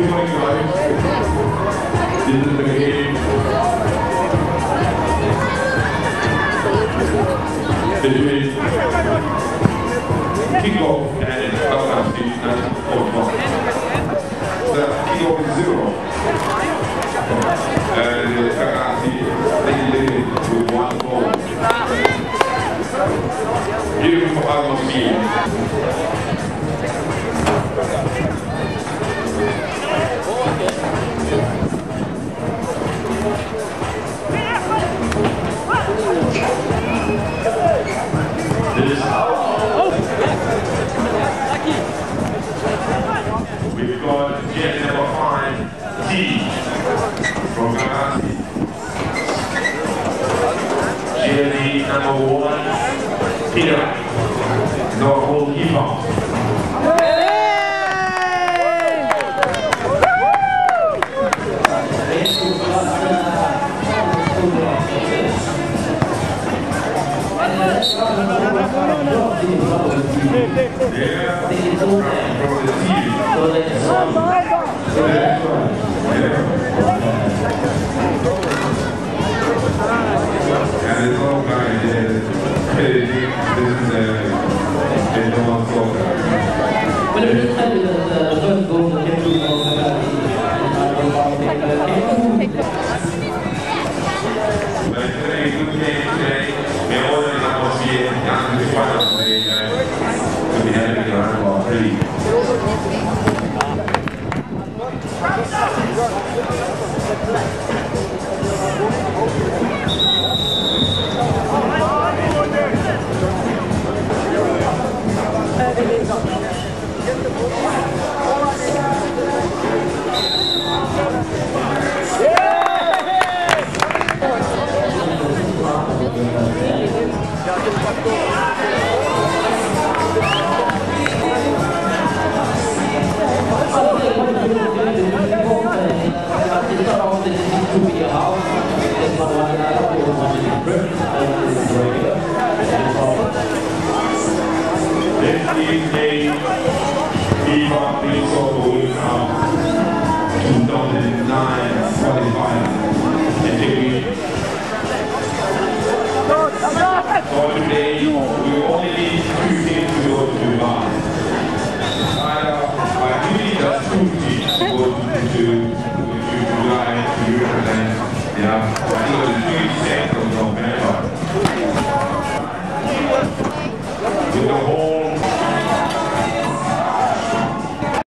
Good morning, guys. This is the game. Between kickoff and Kawasaki 1941. The kickoff is 0. And Kawasaki leading with 1 goal. Beautiful atmosphere. We've got jet number 5, T, from Kawasaki. GLE number 1, Peter, our goalkeeper. So today, we only need 2 teams to go to Dubai. I really just 2